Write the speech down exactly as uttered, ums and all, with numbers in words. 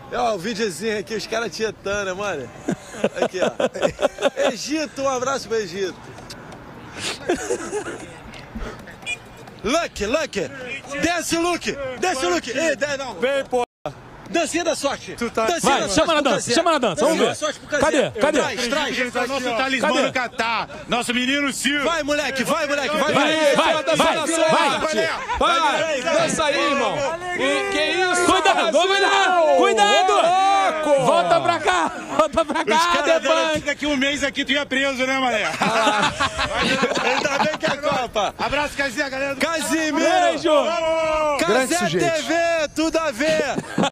Ó, o videozinho aqui, os caras tietando, mano. Aqui, ó. Egito, um abraço pro Egito. Lucky, Lucky. Desce, Luke. Desce, Luke. Ei, desce, não. Vem, pô. Dancinha da sorte. Tu tá... Dancinha Vai, da chama na sorte dança, chama na dança, vamos ver. Cadê? Cadê? Traz, traz. Nosso talismã do Catar. Nosso menino Silvio. Vai, moleque, vai, moleque, vai. Vai, vai, vai, vai. Vai, dança aí, irmão. E, que isso? Cuidado, cuidado, cuidado. Volta pra cá, volta pra cá, Debang. Daqui um mês aqui tu ia preso, né, mané? Ainda bem que é Copa. Abraço, Casimiro, galera. Casimiro. Beijo. Casé T V, tudo a ver.